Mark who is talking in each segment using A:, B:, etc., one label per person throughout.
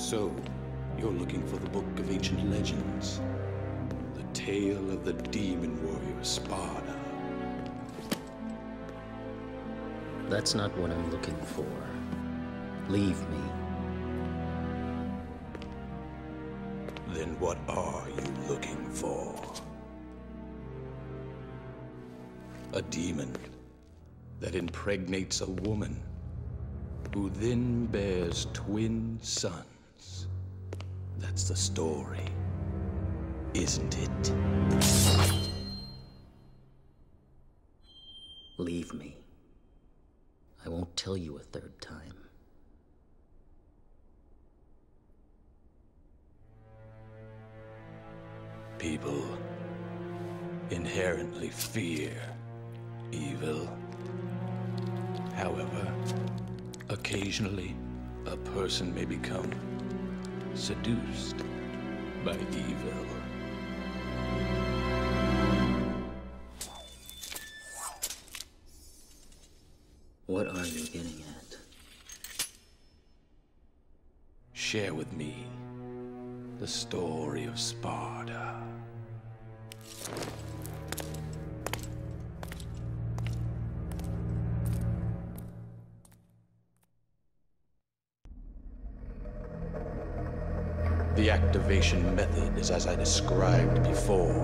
A: So, you're looking for the Book of Ancient Legends. The tale of the demon warrior Sparda.
B: That's not what I'm looking for. Leave me.
A: Then what are you looking for? A demon that impregnates a woman who then bears twin sons. That's the story, isn't it?
B: Leave me. I won't tell you a third time.
A: People inherently fear evil. However, occasionally, a person may become seduced by evil.
B: What are you getting at?
A: Share with me the story of Sparda. The activation method is as I described before.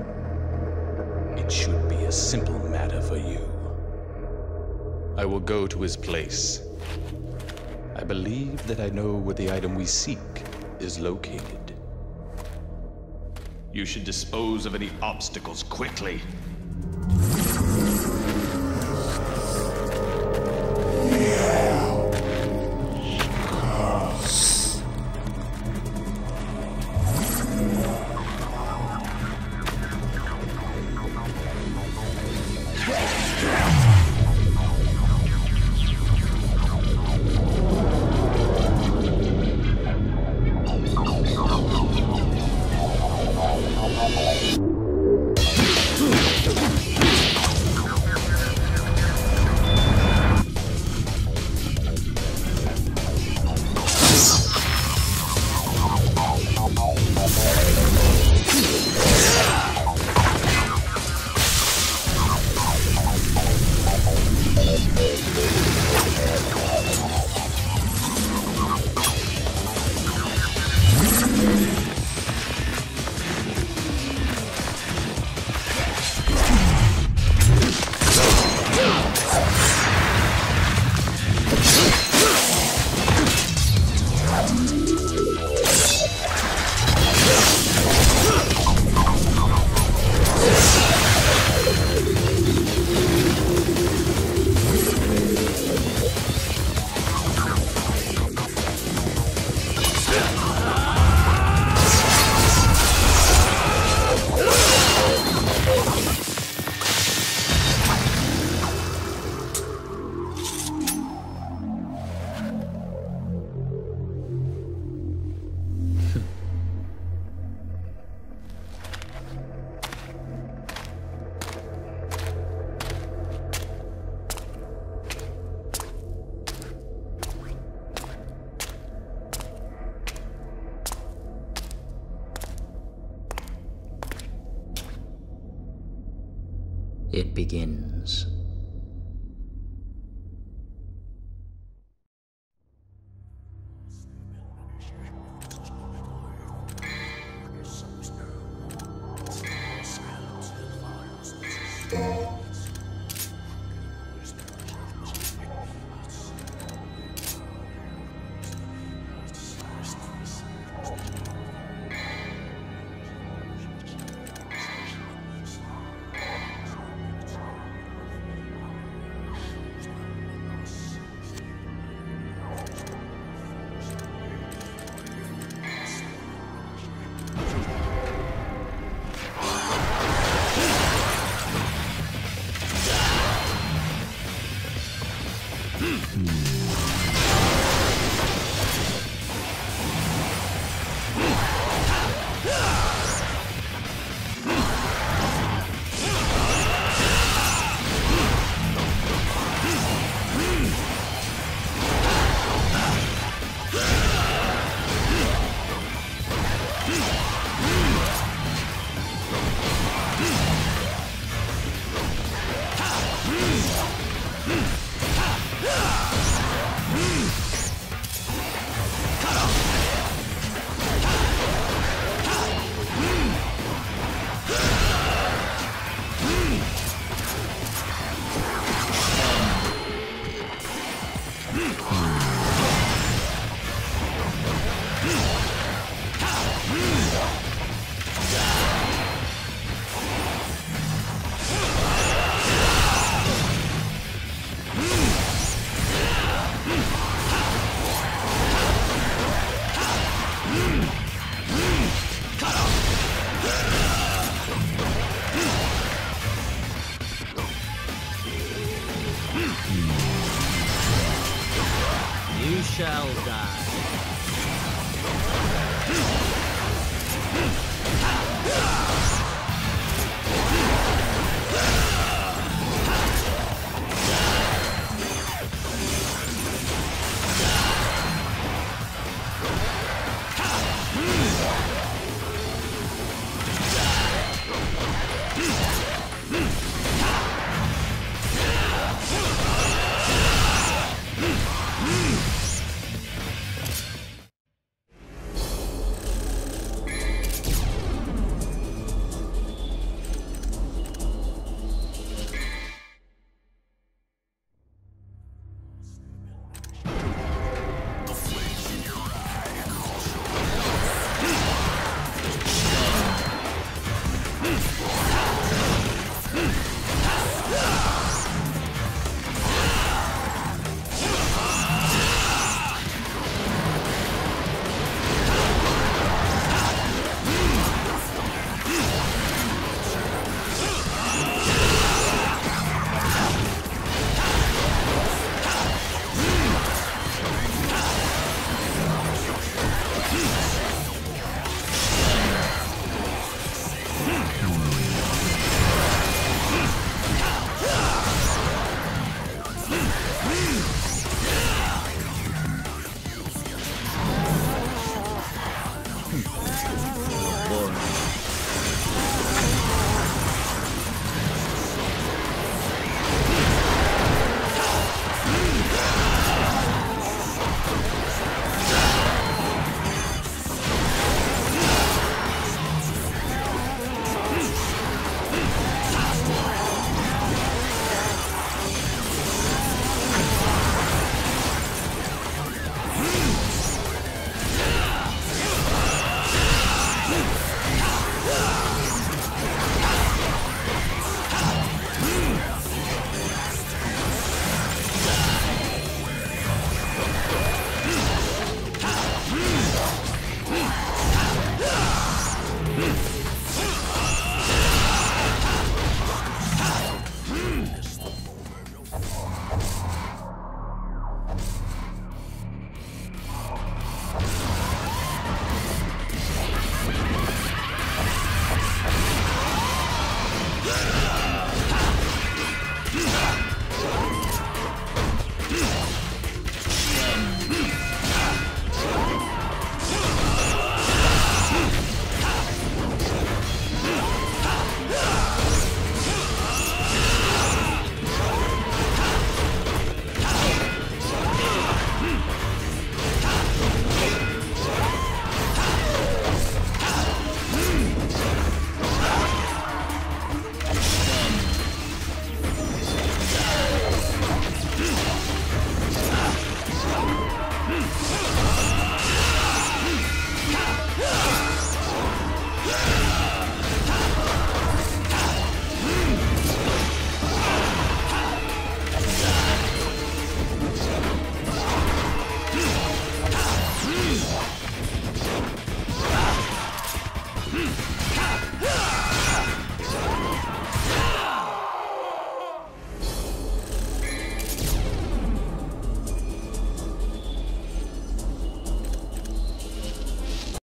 A: It should be a simple matter for you. I will go to his place. I believe that I know where the item we seek is located. You should dispose of any obstacles quickly.
B: It begins.
C: shall die.